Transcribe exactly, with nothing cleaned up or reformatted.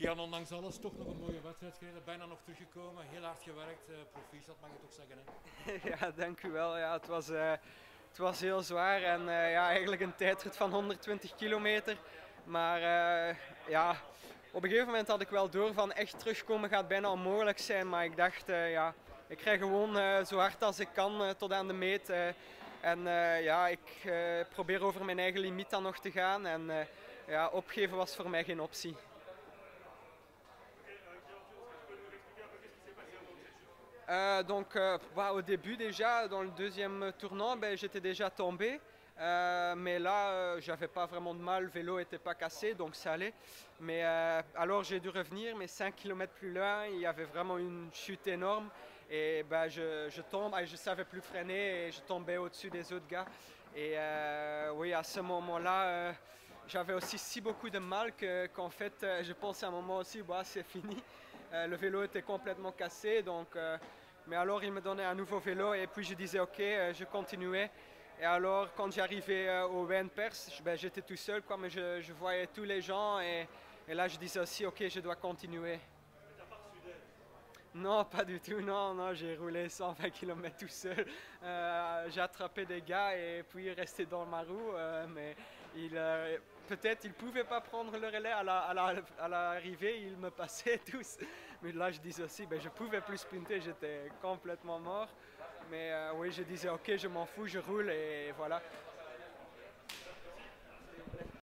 Kian, ondanks alles toch nog een mooie wedstrijd gereden. Bijna nog teruggekomen. Heel hard gewerkt. Uh, proficiat mag je toch zeggen. Hè? Ja, dank u wel. Ja, het, was, uh, het was heel zwaar en uh, ja, eigenlijk een tijdrit van honderdtwintig kilometer. Maar uh, ja, op een gegeven moment had ik wel door van echt terugkomen gaat bijna onmogelijk zijn. Maar ik dacht, uh, ja, ik krijg gewoon uh, zo hard als ik kan uh, tot aan de meet. Uh, en uh, ja, ik uh, probeer over mijn eigen limiet dan nog te gaan. En uh, ja, opgeven was voor mij geen optie. Euh, donc, euh, bah, au début déjà, dans le deuxième tournant, ben, j'étais déjà tombé. Euh, mais là, euh, j'avais pas vraiment de mal, le vélo était pas cassé, donc ça allait. Mais euh, alors j'ai dû revenir, mais cinq kilomètres plus loin, il y avait vraiment une chute énorme. Et ben, je, je tombe, et je savais plus freiner et je tombais au-dessus des autres gars. Et euh, oui, à ce moment-là, euh, j'avais aussi si beaucoup de mal que, qu'en fait, euh, je pensais à un moment aussi, bah, c'est fini. Euh, le vélo était complètement cassé, donc... Euh, mais alors il me donnait un nouveau vélo et puis je disais ok, euh, je continuais. Et alors quand j'arrivais euh, au Wijn-Pers, ben, j'étais tout seul quoi, mais je, je voyais tous les gens et, et là je disais aussi ok, je dois continuer. Non, pas du tout, non, non, j'ai roulé cent vingt kilomètres tout seul. Euh, j'ai attrapé des gars et puis resté dans ma roue, euh, mais il, euh, peut-être ils ne pouvaient pas prendre le relais à, la, à, la, à l'arrivée, ils me passaient tous. Mais là, je disais aussi, ben, je ne pouvais plus sprinter, j'étais complètement mort. Mais euh, oui, je disais, ok, je m'en fous, je roule et voilà.